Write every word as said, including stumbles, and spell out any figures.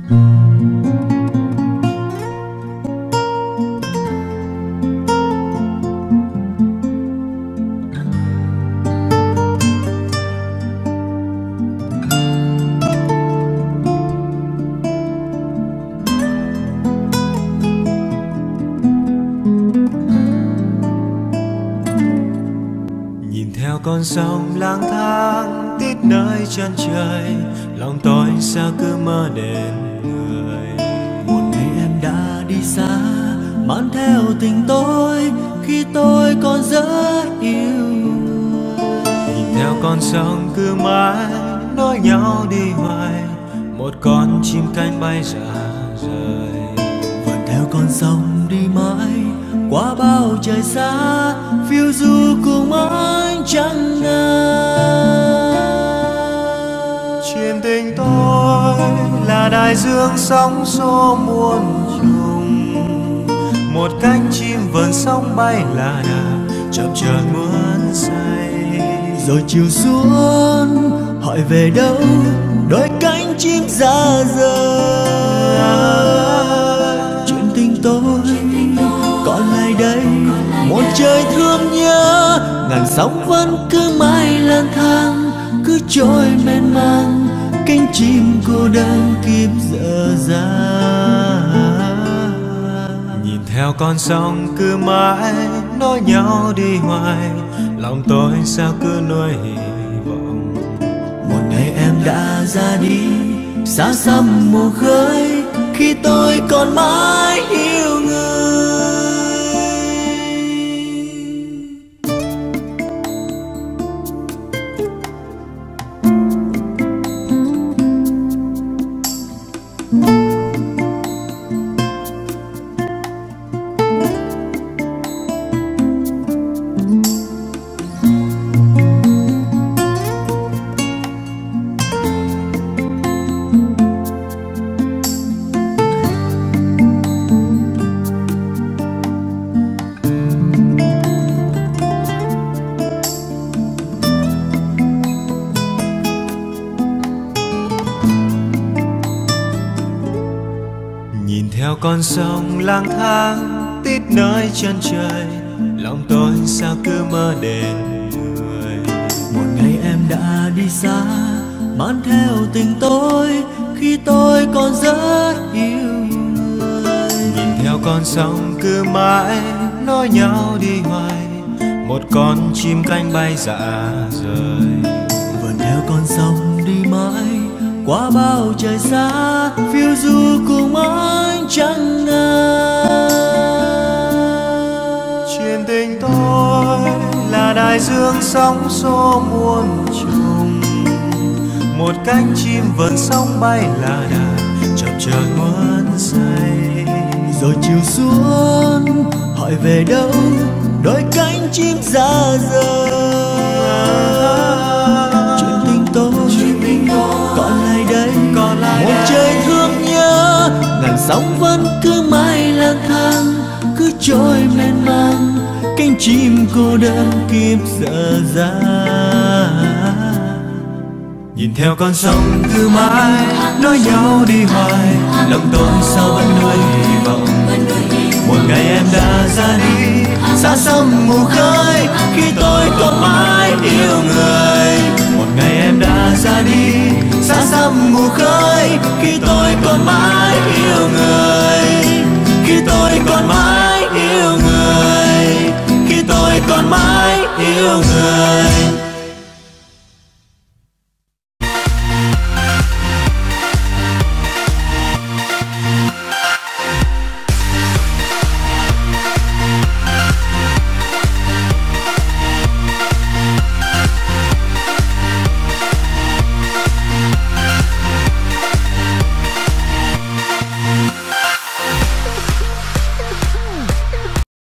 Con sông lang thang tít nơi chân trời, lòng tôi sao cứ mơ đến người. Một ngày em đã đi xa, mang theo tình tôi khi tôi còn rất yêu. Nhìn theo con sông cứ mãi nói nhau đi hoài, một con chim cánh bay ra rời. Vẫn theo con sông đi mãi qua bao trời xa, phiêu du cùng ánh trăng ngời. Chuyện tình tôi là đại dương sóng xô muôn trùng, một cánh chim vờn sóng bay là đà chập chờn muốn say. Rồi chiều xuống hỏi về đâu đôi cánh chim ra rời. Chuyện tình tôi còn lại đây một trời thương nhớ, ngàn sóng vẫn cứ mãi lang thang, cứ trôi mênh mang cánh chim cô đơn kiếp dở dang. Nhìn theo con sông cứ mãi nói nhau đi hoài, lòng tôi sao cứ nuối hy vọng. Một ngày em đã ra đi xa xăm mù khơi, khi tôi còn mãi yêu người. Nhìn theo con sông lang thang tít nơi chân trời, lòng tôi sao cứ mơ đến người. Một ngày em đã đi xa, mang theo tình tôi khi tôi còn rất yêu người. Nhìn theo con sông cứ mãi nói nhau đi hoài, một con chim cánh bay dạ rời. Vẫn theo con sông đi mãi qua bao trời xa, phiêu du cùng ánh trăng ngời. Chuyện tình tôi là đại dương sóng xô muôn trùng, một cánh chim vờn sóng bay là đà chập chờn muốn say. Rồi chiều xuống hỏi về đâu đôi cánh chim ra rời. Chuyện tình tôi còn lại đây một trời thương nhớ, ngàn sóng vẫn cứ mãi lang thang, cứ trôi mênh mang cánh chim cô đơn kiếp dở dang. Nhìn theo con sông cứ mãi nói nhau đi hoài, lòng tôi sao vẫn nuối hy vọng. Một ngày em đã ra đi xa xăm mù khơi, khi tôi còn mãi yêu người. Một ngày em đã ra đi xa xăm mù khơi, khi tôi còn mãi yêu người. Khi tôi còn mãi yêu người, khi tôi còn mãi yêu người.